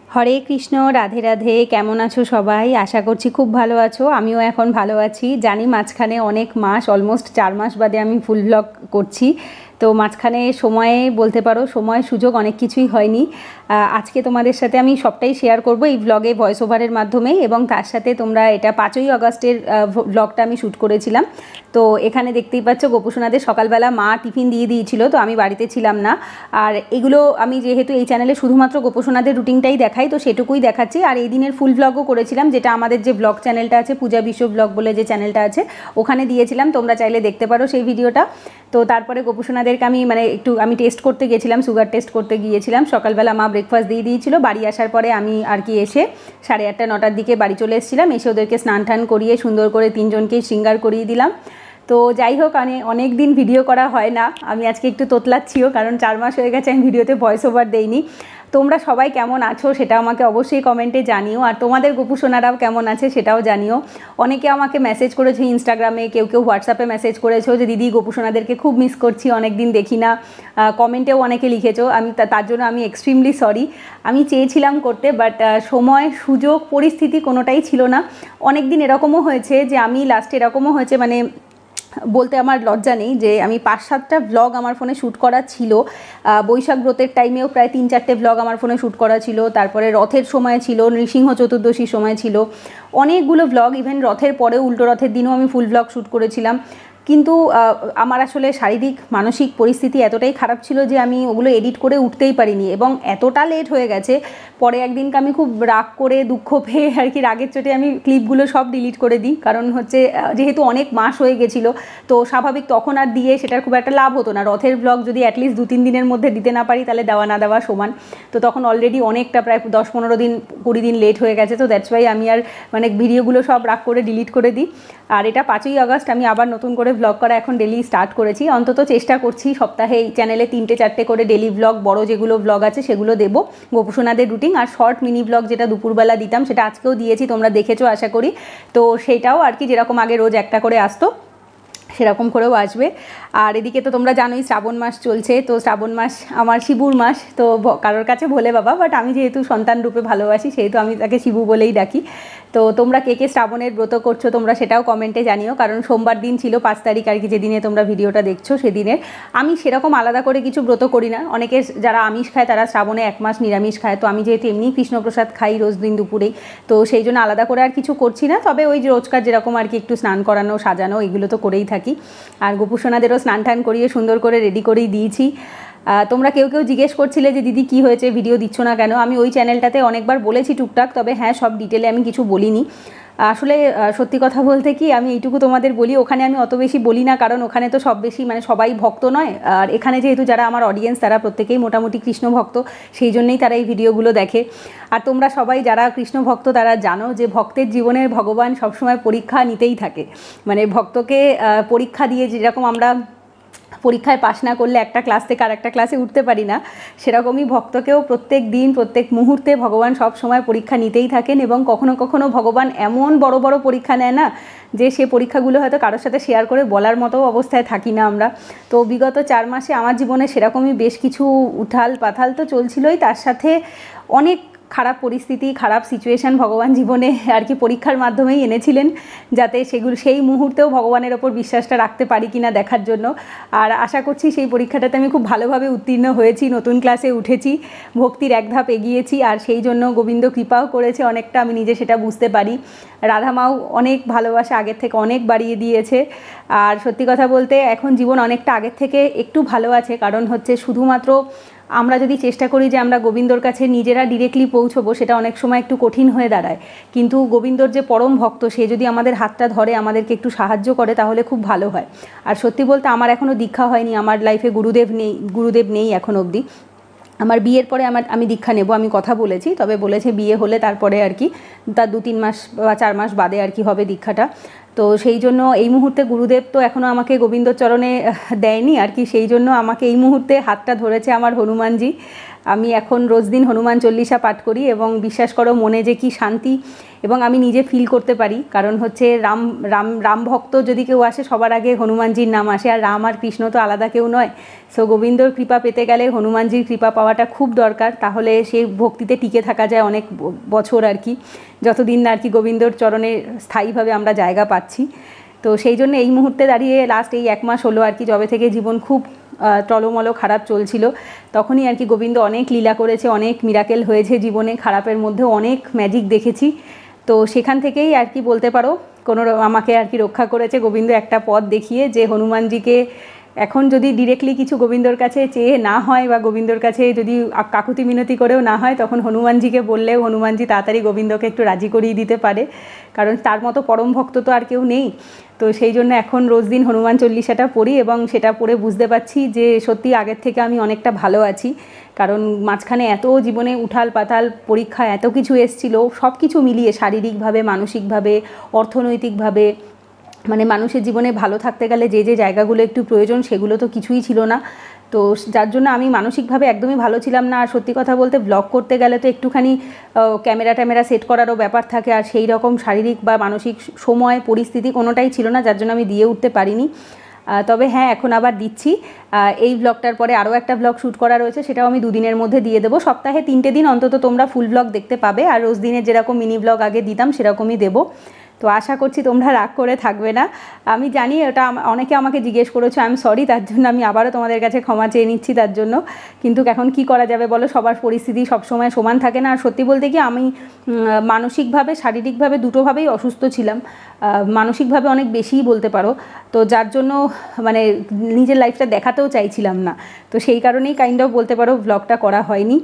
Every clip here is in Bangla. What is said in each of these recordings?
হরে কৃষ্ণ, রাধে রাধে। কেমন আছো সবাই? আশা করছি খুব ভালো আছো। আমিও এখন ভালো আছি। জানি মাঝখানে অনেক মাস, অলমোস্ট 4 মাস বাদে আমি ফুল ব্লগ করছি। তো মাঝখানে সময়ে বলতে পারো সময় সুযোগ অনেক কিছুই হয়নি। আজকে তোমাদের সাথে আমি সবটাই শেয়ার করব এই ব্লগে ভয়েস ওভারের মাধ্যমেই, এবং তার সাথে তোমরা এটা 5ই আগস্টের ব্লগটা আমি শ্যুট করেছিলাম। তো এখানে দেখতেই পাচ্ছ গোপুসোনাদের সকালবেলা মা টিফিন দিয়ে দিয়েছিল, তো আমি বাড়িতে ছিলাম না। আর এগুলো আমি যেহেতু এই চ্যানেলে শুধুমাত্র গোপুসোনাদের রুটিনটাই দেখাই, তো সেটুকুই দেখাচ্ছি। আর এই দিনের ফুল ব্লগও করেছিলাম, যেটা আমাদের যে ব্লগ চ্যানেলটা আছে, পূজা বিশ্ব ব্লগ বলে যে চ্যানেলটা আছে, ওখানে দিয়েছিলাম। তোমরা চাইলে দেখতে পারো সেই ভিডিওটা। তো তারপরে গোপুসোনাদেরকে আমি আমি টেস্ট করতে গিয়েছিলাম, সুগার টেস্ট করতে গিয়েছিলাম। সকালবেলা মা ব্রেকফাস্ট দিয়ে দিয়েছিল। বাড়ি আসার পরে আমি আর কি এসে 8:30 9টার দিকে বাড়ি চলে এসেছিলাম। এসে ওদেরকে স্নান টান করিয়ে সুন্দর করে 3জনকেই শৃঙ্গার করিয়ে দিলাম। তো যাই হোক, অনেক দিন ভিডিও করা হয় না। আমি আজকে একটু তোতলাচ্ছিও, কারণ 4 মাস হয়ে গেছে আমি ভিডিওতে ভয়েস ওভার দেইনি। তোমরা সবাই কেমন আছো সেটা আমাকে অবশ্যই কমেন্টে জানিও, আর তোমাদের গোপুসোনারাও কেমন আছে সেটাও জানিও। অনেকে আমাকে মেসেজ করেছো ইনস্টাগ্রামে, কেউ হোয়াটসঅ্যাপে মেসেজ করেছো যে দিদি গোপুসোনাদেরকে খুব মিস করছি, অনেক দিন দেখি না। কমেন্টেও অনেকে লিখেছো, তার জন্য আমি এক্সট্রিমলি সরি। আমি চেয়েছিলাম করতে, বাট সময়, সুযোগ, পরিস্থিতি কোনোটাই ছিল না। অনেক দিন এরকমও হয়েছে যে আমি লাস্টে এরকমও হয়েছে, বলতে আমার লজ্জা নেই যে আমি 5-7টা ব্লগ আমার ফোনে শ্যুট করা ছিল। বৈশাখ ব্রতের টাইমেও প্রায় 3-4টে ব্লগ আমার ফোনে শ্যুট করা ছিল। তারপরে রথের সময় ছিল, নৃসিংহ চতুর্দশীর সময় ছিল, অনেকগুলো ব্লগ। ইভেন রথের পরেও, উল্টো রথের দিনও আমি ফুল ব্লগ শ্যুট করেছিলাম। কিন্তু আমার আসলে শারীরিক মানসিক পরিস্থিতি এতটাই খারাপ ছিল যে আমি ওগুলো এডিট করে উঠতেই পারিনি, এবং এতটা লেট হয়ে গেছে। পরে একদিনকে আমি খুব রাগ করে, দুঃখ পেয়ে আর কি, রাগের চোটে আমি ক্লিপগুলো সব ডিলিট করে দিই। কারণ হচ্ছে যেহেতু অনেক মাস হয়ে গেছিলো, তো স্বাভাবিক তখন আর দিয়ে সেটার খুব একটা লাভ হতো না। রথের ব্লগ যদি অ্যাটলিস্ট 2-3 দিনের মধ্যে দিতে না পারি, তাহলে দেওয়া না দেওয়া সমান। তো তখন অলরেডি অনেকটা, প্রায় 10-15 দিন 20 দিন লেট হয়ে গেছে। তো দ্যাটস ওয়াই আমি আর ভিডিওগুলো সব রাগ করে ডিলিট করে দিই। আর এটা 5ই আগস্ট আমি আবার নতুন করে ব্লগ করা এখন ডেলি স্টার্ট করেছি। অন্তত চেষ্টা করছি সপ্তাহে এই চ্যানেলে 3-4টে করে ডেলি ব্লগ, বড় যেগুলো ব্লগ আছে সেগুলো দেবো, গোপুসোনাদের রুটিন। আর শর্ট মিনি ব্লগ যেটা দুপুরবেলা দিতাম, সেটা আজকেও দিয়েছি, তোমরা দেখেছো আশা করি। তো সেইটাও আর কি যেরকম আগে রোজ একটা করে আসতো, সেরকম করেও আসবে। আর এদিকে তো তোমরা জানোই শ্রাবণ মাস চলছে। তো শ্রাবণ মাস আমার শিবুর মাস। তো কারোর কাছে ভোলে বাবা, বাট আমি যেহেতু সন্তান রূপে ভালোবাসি, সেহেতু আমি তাকে শিবু বলেই ডাকি। তো তোমরা কে শ্রাবণের ব্রত করছো তোমরা সেটাও কমেন্টে জানিও, কারণ সোমবার দিন ছিল 5 তারিখ আর কি, যেদিনে তোমরা ভিডিওটা দেখছো সেদিনের। আমি সেরকম আলাদা করে কিছু ব্রত করি না। অনেকে যারা আমিষ খায় তারা শ্রাবণে 1 মাস নিরামিষ খায়। তো আমি যেহেতু এমনি কৃষ্ণপ্রসাদ খাই রোজ দিন দুপুরেই, তো সেই জন্য আলাদা করে আর কিছু করছি না। তবে ওই যে রোজকার যেরকম আর কি, একটু স্নান করানো, সাজানো, এগুলো তো করেই থাকি। আর গোপুসোনাদেরও স্নান টান করিয়ে সুন্দর করে রেডি করেই দিয়েছি। তোমরা কেউ জিজ্ঞেস করছিলে যে দিদি কী হয়েছে, ভিডিও দিচ্ছ না কেন? আমি ওই চ্যানেলটাতে অনেকবার বলেছি টুকটাক, তবে হ্যাঁ, সব ডিটেলে আমি কিছু বলিনি। আসলে সত্যি কথা বলতে কি, আমি এইটুকু তোমাদের বলি, ওখানে আমি অত বেশি বলি না, কারণ ওখানে তো সব বেশি সবাই ভক্ত নয়। আর এখানে যেহেতু যারা আমার অডিয়েন্স, তারা প্রত্যেকেই মোটামুটি কৃষ্ণ ভক্ত, সেই জন্যেই তারা এই ভিডিওগুলো দেখে। আর তোমরা সবাই যারা কৃষ্ণ ভক্ত তারা জানো যে ভক্তের জীবনে ভগবান সবসময় পরীক্ষা নিতেই থাকে। ভক্তকে পরীক্ষা দিয়ে, যেরকম আমরা পরীক্ষায় পাশ না করলে একটা ক্লাস থেকে আর একটা ক্লাসে উঠতে পারি না, সেরকমই ভক্তকেও প্রত্যেক দিন, প্রত্যেক মুহূর্তে ভগবান সব সময় পরীক্ষা নিতেই থাকেন। এবং কখনো কখনো ভগবান এমন বড় বড় পরীক্ষা নেয় না, যে সে পরীক্ষাগুলো হয়তো কারোর সাথে শেয়ার করে বলার মতো অবস্থায় থাকি না আমরা। তো বিগত 4 মাসে আমার জীবনে সেরকমই বেশ কিছু উথাল পাথাল তো চলছিলই, তার সাথে অনেক খারাপ পরিস্থিতি, খারাপ সিচুয়েশান ভগবান জীবনে আর কি পরীক্ষার মাধ্যমেই এনেছিলেন, যাতে সেই মুহূর্তেও ভগবানের ওপর বিশ্বাসটা রাখতে পারি কিনা দেখার জন্য। আর আশা করছি সেই পরীক্ষাটাতে আমি খুব ভালোভাবে উত্তীর্ণ হয়েছি, নতুন ক্লাসে উঠেছি, ভক্তির এক ধাপ এগিয়েছি। আর সেই জন্য গোবিন্দ কৃপাও করেছে অনেকটা, আমি নিজে সেটা বুঝতে পারি। রাধামাও অনেক ভালোবাসা আগের থেকে অনেক বাড়িয়ে দিয়েছে। আর সত্যি কথা বলতে এখন জীবন অনেকটা আগের থেকে একটু ভালো আছে, কারণ হচ্ছে শুধুমাত্র আমরা যদি চেষ্টা করি যে আমরা গোবিন্দর কাছে নিজেরা ডিরেক্টলি পৌঁছবো, সেটা অনেক সময় একটু কঠিন হয়ে দাঁড়ায়। কিন্তু গোবিন্দর যে পরম ভক্ত, সে যদি আমাদের হাতটা ধরে, আমাদেরকে একটু সাহায্য করে, তাহলে খুব ভালো হয়। আর সত্যি বলতে আমার এখনও দীক্ষা হয়নি, আমার লাইফে গুরুদেব নেই এখন অবধি। আমার বিয়ের পরে আমি দীক্ষা নেব, আমি কথা বলেছি, তবে বলেছে বিয়ে হলে তারপরে আর কি, তার 2-3 মাস বা 4 মাস বাদে আর কি হবে দীক্ষাটা। তো সেই জন্য এই মুহূর্তে গুরুদেব তো এখনও আমাকে গোবিন্দর চরণে দেয়নি আর কি, সেই জন্য আমাকে এই মুহূর্তে হাতটা ধরেছে আমার হনুমানজি। আমি এখন রোজ দিন হনুমান চল্লিশা পাঠ করি এবং বিশ্বাস করো মনে যে কি শান্তি এবং আমি নিজে ফিল করতে পারি। কারণ হচ্ছে রাম রাম রাম ভক্ত যদি কেউ আসে সবার আগে হনুমানজির নাম আসে, আর রাম আর কৃষ্ণ তো আলাদা কেউ নয়। সো গোবিন্দর কৃপা পেতে গেলে হনুমানজির কৃপা পাওয়াটা খুব দরকার, তাহলে সেই ভক্তিতে টিকে থাকা যায় অনেক বছর আর কি, যতদিন না আর কি গোবিন্দর চরণে স্থায়ীভাবে আমরা জায়গা পাচ্ছি। তো সেই জন্য এই মুহূর্তে দাঁড়িয়ে লাস্ট এই 1 মাস হলো আর কি, যবে থেকে জীবন খুব টলমলো খারাপ চলছিল, তখনই আর কি গোবিন্দ অনেক লীলা করেছে, অনেক মিরাকেল হয়েছে জীবনে, খারাপের মধ্যে অনেক ম্যাজিক দেখেছি। তো সেখান থেকেই আর কি বলতে পারো আমাকে আর কি রক্ষা করেছে গোবিন্দ একটা পথ দেখিয়ে, যে হনুমানজিকে এখন যদি ডিরেক্টলি কিছু গোবিন্দর কাছে চেয়ে না হয় বা গোবিন্দর কাছে যদি কাকুতি মিনতি করেও না হয়, তখন হনুমানজিকে বললেও হনুমানজি তাড়াতাড়ি গোবিন্দকে একটু রাজি করিয়ে দিতে পারে, কারণ তার মতো পরম ভক্ত তো আর কেউ নেই। তো সেই জন্য এখন রোজ দিন হনুমান চল্লিশাটা পড়ি এবং সেটা পড়ে বুঝতে পারছি যে সত্যি আগের থেকে আমি অনেকটা ভালো আছি। কারণ মাঝখানে এত জীবনে উঠাল পাতাল পরীক্ষা এত কিছু এসছিল, সব কিছু মিলিয়ে শারীরিকভাবে, মানসিকভাবে, অর্থনৈতিকভাবে, মানে মানুষের জীবনে ভালো থাকতে গেলে যে যে জায়গাগুলো একটু প্রয়োজন সেগুলো তো কিছুই ছিল না। তো যার জন্য আমি মানসিকভাবে একদমই ভালো ছিলাম না। আর সত্যি কথা বলতে ব্লগ করতে গেলে তো একটুখানি ক্যামেরা সেট করারও ব্যাপার থাকে, আর সেই রকম শারীরিক বা মানসিক সময় পরিস্থিতি কোনোটাই ছিল না, যার জন্য আমি দিয়ে উঠতে পারিনি। তবে হ্যাঁ, এখন আবার দিচ্ছি। এই ব্লগটার পরে আরও একটা ব্লগ শ্যুট করা রয়েছে, সেটাও আমি 2 দিনের মধ্যে দিয়ে দেবো। সপ্তাহে 3টে দিন অন্তত তোমরা ফুল ব্লগ দেখতে পাবে, আর রোজ দিনের যেরকম মিনি ব্লগ আগে দিতাম সেরকমই দেবো। তো আশা করছি তোমরা রাগ করে থাকবে না। আমি জানি ওটা অনেকে আমাকে জিজ্ঞেস করেছো, আই এম সরি, তার জন্য আমি আবারও তোমাদের কাছে ক্ষমা চেয়ে নিচ্ছি তার জন্য। কিন্তু এখন কি করা যাবে বলো, সবার পরিস্থিতি সবসময় সমান থাকে না। আর সত্যি বলতে কি আমি মানসিকভাবে শারীরিকভাবে দুটোভাবেই অসুস্থ ছিলাম, মানসিকভাবে অনেক বেশিই বলতে পারো। তো যার জন্য মানে নিজের লাইফটা দেখাতেও চাইছিলাম না, তো সেই কারণেই কাইন্ড অফ বলতে পারো ব্লগটা করা হয়নি।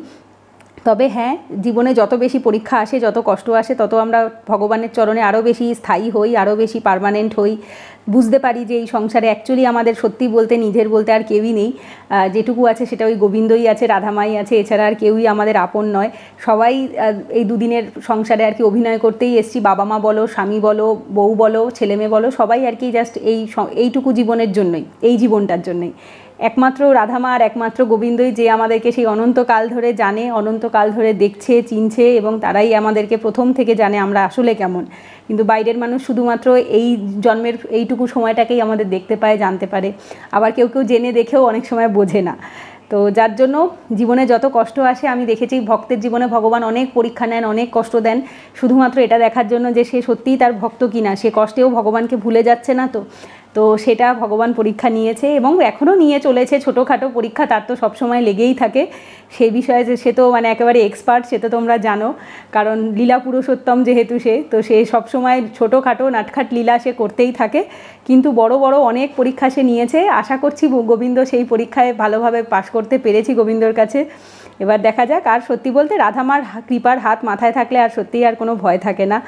তবে হ্যাঁ, জীবনে যত বেশি পরীক্ষা আসে, যত কষ্ট আসে, তত আমরা ভগবানের চরণে আরও বেশি স্থায়ী হই, আরও বেশি পার্মানেন্ট হই, বুঝতে পারি যে এই সংসারে অ্যাকচুয়ালি আমাদের সত্যি বলতে নিজের বলতে আর কেউই নেই। যেটুকু আছে সেটা ওই গোবিন্দই আছে, রাধামাই আছে, এছাড়া আর কেউই আমাদের আপন নয়। সবাই এই 2 দিনের সংসারে আর কি অভিনয় করতেই এসছি, বাবা মা বলো, স্বামী বলো, বউ বলো, ছেলেমেয়ে বলো, সবাই আর কি জাস্ট এইটুকু জীবনের জন্যই, এই জীবনটার জন্যই। একমাত্র রাধামা আর একমাত্র গোবিন্দই যে আমাদেরকে সেই অনন্তকাল ধরে জানে, অনন্তকাল ধরে দেখছে, চিনছে, এবং তারাই আমাদেরকে প্রথম থেকে জানে আমরা আসলে কেমন। কিন্তু বাইরের মানুষ শুধুমাত্র এই জন্মের এইটুকু সময়টাকেই আমাদের দেখতে পায়, জানতে পারে। আবার কেউ কেউ জেনে দেখেও অনেক সময় বোঝে না। তো যার জন্য জীবনে যত কষ্ট আসে, আমি দেখেছি ভক্তের জীবনে ভগবান অনেক পরীক্ষা নেন, অনেক কষ্ট দেন, শুধুমাত্র এটা দেখার জন্য যে সে সত্যিই তার ভক্ত কিনা, সে কষ্টেও ভগবানকে ভুলে যাচ্ছে না। তো সেটা ভগবান পরীক্ষা নিয়েছে এবং এখনও নিয়ে চলেছে। ছোটোখাটো পরীক্ষা তার তো সবসময় লেগেই থাকে, সেই বিষয়ে যে সে তো মানে একেবারে এক্সপার্ট, সে তো তোমরা জানো, কারণ লীলা পুরুষোত্তম যেহেতু সে সবসময় ছোটোখাটো নাটখাট লীলা সে করতেই থাকে। কিন্তু বড় বড় অনেক পরীক্ষা সে নিয়েছে। আশা করছি গোবিন্দ সেই পরীক্ষায় ভালোভাবে পাশ করতে পেরেছি গোবিন্দর কাছে। এবার দেখা যাক। আর সত্যি বলতে রাধামার কৃপার হাত মাথায় থাকলে আর সত্যিই আর কোনো ভয় থাকে না।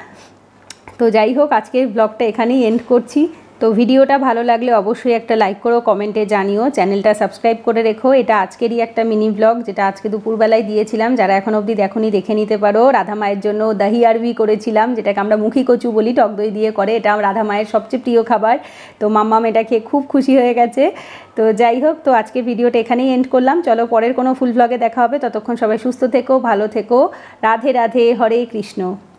তো যাই হোক, আজকের ব্লগটা এখানেই এন্ড করছি। তো ভিডিওটা ভালো লাগলে অবশ্যই একটা লাইক করো, কমেন্টে জানিও, চ্যানেলটা সাবস্ক্রাইব করে রেখো। এটা আজকেরই একটা মিনি ব্লগ, যেটা আজকে দুপুরবেলায় দিয়েছিলাম। যারা এখন অবধি দেখোনি দেখে নিতে পারো। রাধা মায়ের জন্য দহি আরবি করেছিলাম, যেটাকে আমরা মুখি কচু বলি, টক দই দিয়ে করে। এটা রাধা মায়ের সবচেয়ে প্রিয় খাবার। তো মাম্মাম এটা খেয়ে খুব খুশি হয়ে গেছে। তো যাই হোক, তো আজকের ভিডিওটা এখানেই এন্ড করলাম। চলো পরের কোনো ফুল ব্লগে দেখা হবে। ততক্ষণ সবাই সুস্থ থেকো, ভালো থেকো। রাধে রাধে, হরে কৃষ্ণ।